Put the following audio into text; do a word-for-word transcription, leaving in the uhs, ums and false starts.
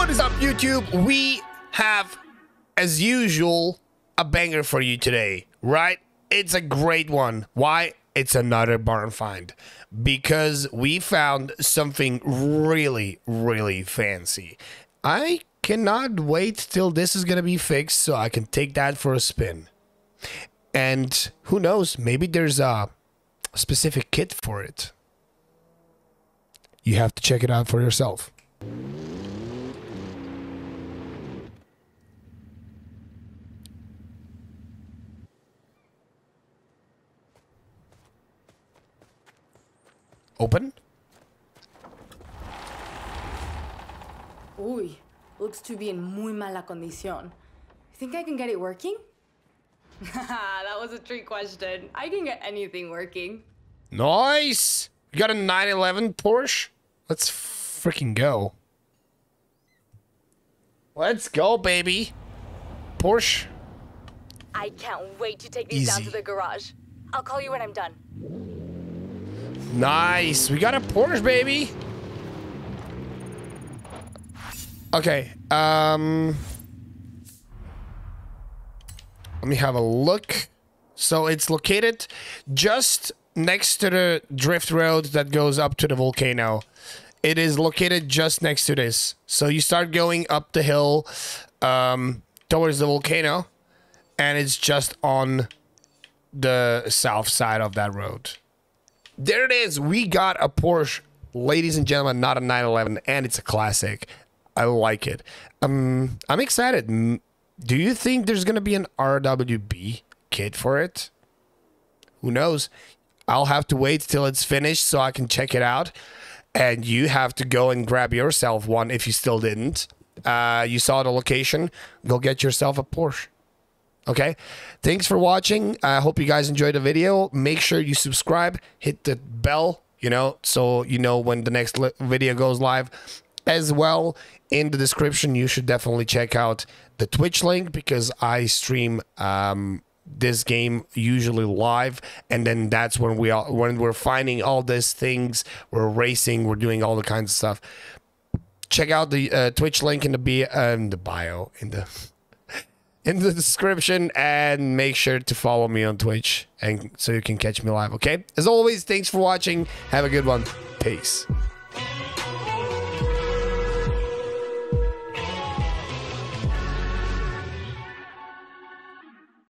What is up, YouTube? We have, as usual, a banger for you today, right? It's a great one. Why? It's another barn find. Because we found something really, really fancy. I cannot wait till this is gonna be fixed so I can take that for a spin. And who knows, maybe there's a specific kit for it. You have to check it out for yourself. Open? Uy, looks to be in muy mala condición. Think I can get it working? That was a trick question. I can get anything working. Nice! You got a nine eleven Porsche? Let's freaking go. Let's go, baby. Porsche. I can't wait to take these Easy. down to the garage. I'll call you when I'm done. Nice. We got a Porsche, baby. Okay. Um... Let me have a look. So it's located just next to the drift road that goes up to the volcano. It is located just next to this. So you start going up the hill um, towards the volcano, and it's just on the south side of that road. There it is. We got a Porsche, ladies and gentlemen, not a nine eleven, and it's a classic. I like it. Um, I'm excited. Do you think there's going to be an R W B kit for it? Who knows? I'll have to wait till it's finished so I can check it out. And you have to go and grab yourself one if you still didn't. Uh, you saw the location. Go get yourself a Porsche. Okay? Thanks for watching. I hope you guys enjoyed the video. Make sure you subscribe. Hit the bell, you know, so you know when the next video goes live. As well, in the description, you should definitely check out the Twitch link because I stream um, this game usually live, and then that's when we all, when we're finding all these things, we're racing, we're doing all the kinds of stuff. Check out the uh, Twitch link in the bi uh, in the bio in the in the description, and make sure to follow me on Twitch, and so you can catch me live. Okay. As always, thanks for watching. Have a good one. Peace.